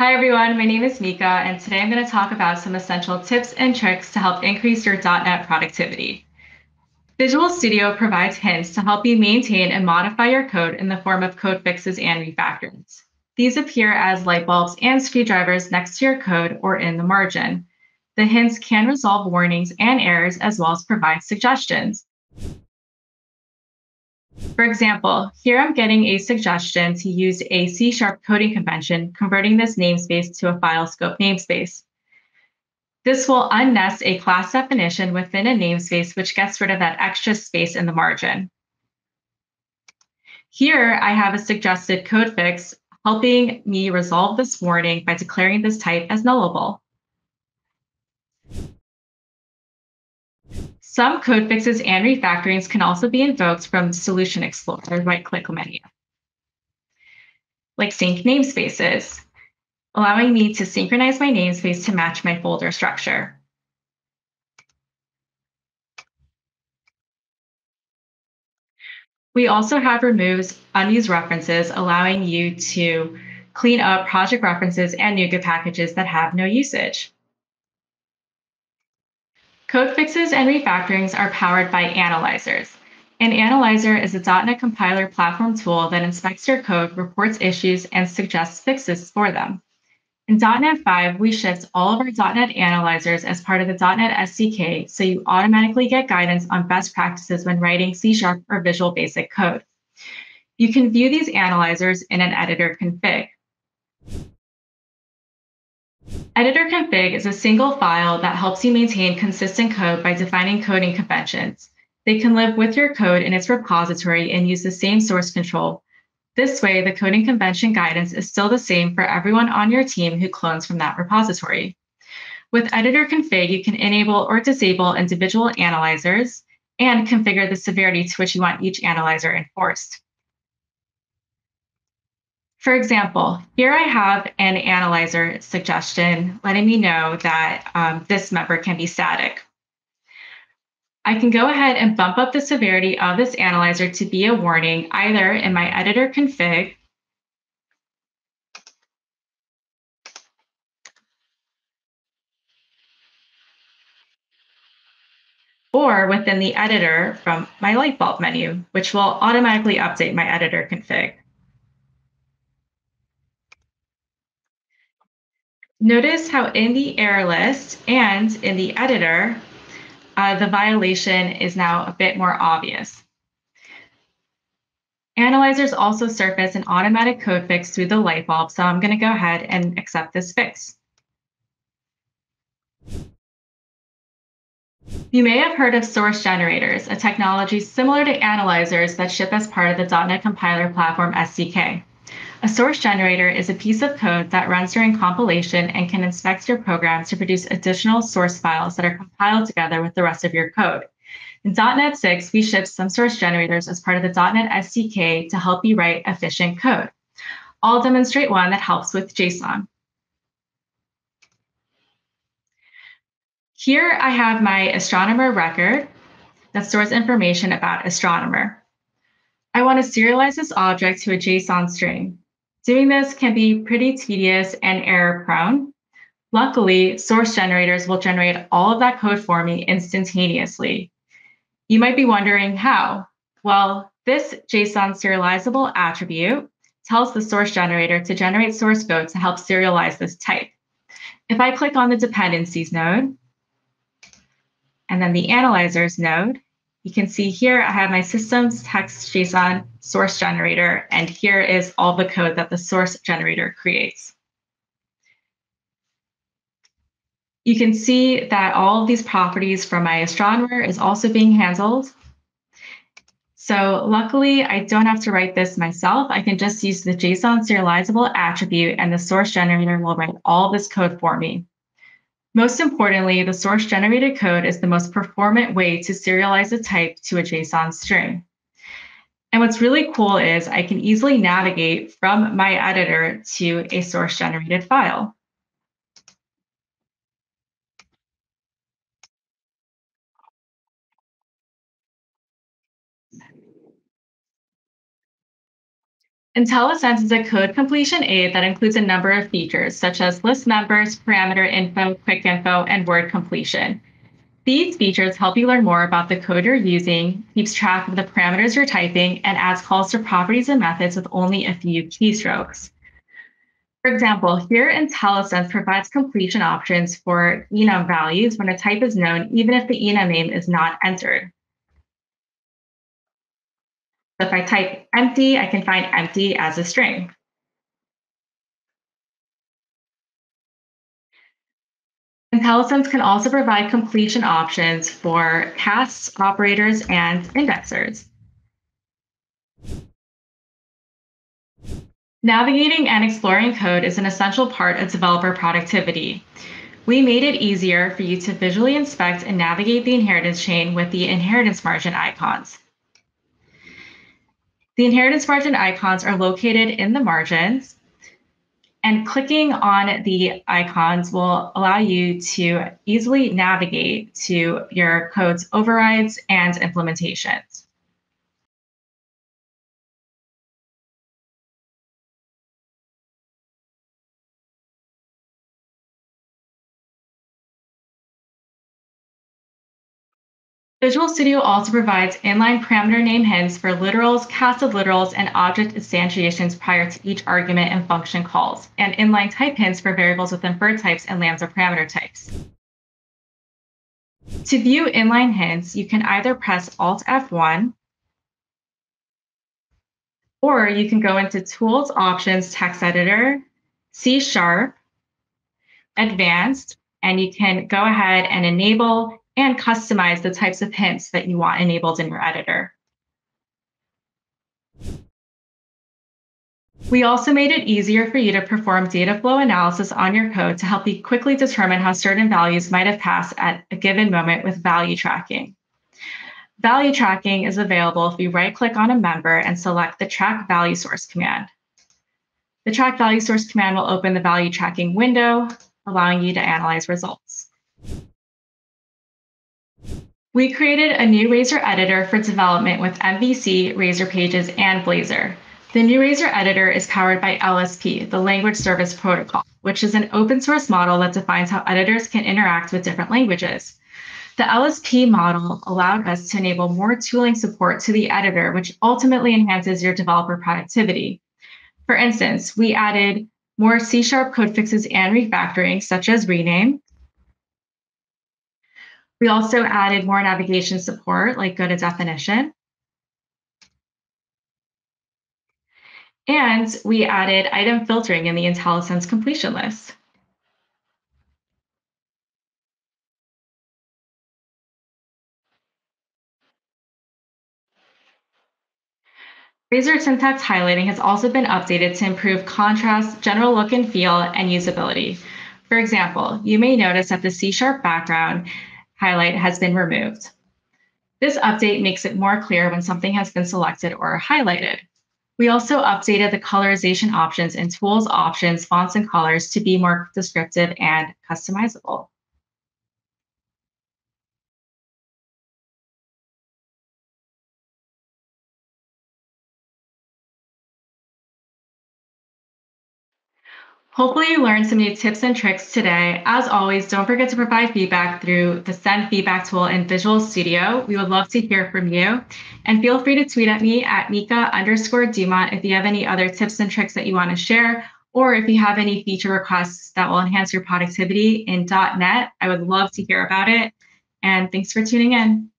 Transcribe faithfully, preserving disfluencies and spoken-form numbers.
Hi everyone, my name is Mika, and today I'm going to talk about some essential tips and tricks to help increase your dot net productivity. Visual Studio provides hints to help you maintain and modify your code in the form of code fixes and refactorings. These appear as light bulbs and screwdrivers next to your code or in the margin. The hints can resolve warnings and errors as well as provide suggestions. For example, here I'm getting a suggestion to use a C sharp coding convention, converting this namespace to a file scope namespace. This will unnest a class definition within a namespace, which gets rid of that extra space in the margin. Here I have a suggested code fix helping me resolve this warning by declaring this type as nullable. Some code fixes and refactorings can also be invoked from the Solution Explorer right-click menu, like sync namespaces, allowing me to synchronize my namespace to match my folder structure. We also have removes unused references, allowing you to clean up project references and NuGet packages that have no usage. Code fixes and refactorings are powered by analyzers. An analyzer is a dot net compiler platform tool that inspects your code, reports issues, and suggests fixes for them. In dot net five, we shipped all of our dot net analyzers as part of the dot net S D K, so you automatically get guidance on best practices when writing C sharp or Visual Basic code. You can view these analyzers in an EditorConfig. EditorConfig is a single file that helps you maintain consistent code by defining coding conventions. They can live with your code in its repository and use the same source control. This way, the coding convention guidance is still the same for everyone on your team who clones from that repository. With EditorConfig, you can enable or disable individual analyzers and configure the severity to which you want each analyzer enforced. For example, here I have an analyzer suggestion letting me know that um, this member can be static. I can go ahead and bump up the severity of this analyzer to be a warning either in my EditorConfig or within the editor from my light bulb menu, which will automatically update my EditorConfig. Notice how in the error list and in the editor, uh, the violation is now a bit more obvious. Analyzers also surface an automatic code fix through the light bulb, so I'm going to go ahead and accept this fix. You may have heard of source generators, a technology similar to analyzers that ship as part of the dot net compiler platform S D K. A source generator is a piece of code that runs during compilation and can inspect your program to produce additional source files that are compiled together with the rest of your code. In dot net six, we shipped some source generators as part of the dot net S D K to help you write efficient code. I'll demonstrate one that helps with JSON. Here I have my astronomer record that stores information about astronomer. I want to serialize this object to a JSON string. Doing this can be pretty tedious and error-prone. Luckily, source generators will generate all of that code for me instantaneously. You might be wondering how. Well, this JSON serializable attribute tells the source generator to generate source code to help serialize this type. If I click on the dependencies node, and then the analyzers node, you can see here I have my systems text JSON source generator, and here is all the code that the source generator creates. You can see that all of these properties from my astronomer is also being handled. So luckily, I don't have to write this myself. I can just use the JSON serializable attribute, and the source generator will write all this code for me. Most importantly, the source generated code is the most performant way to serialize a type to a JSON string. And what's really cool is I can easily navigate from my editor to a source generated file. IntelliSense is a code completion aid that includes a number of features, such as list members, parameter info, quick info, and word completion. These features help you learn more about the code you're using, keeps track of the parameters you're typing, and adds calls to properties and methods with only a few keystrokes. For example, here IntelliSense provides completion options for enum values when a type is known, even if the enum name is not entered. So if I type empty, I can find empty as a string. IntelliSense can also provide completion options for casts, operators, and indexers. Navigating and exploring code is an essential part of developer productivity. We made it easier for you to visually inspect and navigate the inheritance chain with the inheritance margin icons. The inheritance margin icons are located in the margins, and clicking on the icons will allow you to easily navigate to your code's overrides and implementations. Visual Studio also provides inline parameter name hints for literals, casted literals, and object instantiations prior to each argument and function calls, and inline type hints for variables with inferred types and lambda parameter types. To view inline hints, you can either press Alt F one, or you can go into Tools, Options, Text Editor, C Sharp, Advanced, and you can go ahead and enable and customize the types of hints that you want enabled in your editor. We also made it easier for you to perform data flow analysis on your code to help you quickly determine how certain values might have passed at a given moment with value tracking. Value tracking is available if you right-click on a member and select the Track Value Source command. The Track Value Source command will open the value tracking window, allowing you to analyze results. We created a new Razer Editor for development with M V C, Razer Pages, and Blazor. The new Razer Editor is powered by L S P, the Language Service Protocol, which is an open source model that defines how editors can interact with different languages. The L S P model allowed us to enable more tooling support to the editor, which ultimately enhances your developer productivity. For instance, we added more C Sharp code fixes and refactoring, such as rename. We also added more navigation support, like go to definition. And we added item filtering in the IntelliSense completion list. Razer syntax highlighting has also been updated to improve contrast, general look and feel, and usability. For example, you may notice that the C Sharp background highlight has been removed. This update makes it more clear when something has been selected or highlighted. We also updated the colorization options in Tools, Options, Fonts, and Colors to be more descriptive and customizable. Hopefully you learned some new tips and tricks today. As always, don't forget to provide feedback through the Send Feedback tool in Visual Studio. We would love to hear from you. And feel free to tweet at me at Mika underscore Dumont if you have any other tips and tricks that you want to share, or if you have any feature requests that will enhance your productivity in dot net. I would love to hear about it. And thanks for tuning in.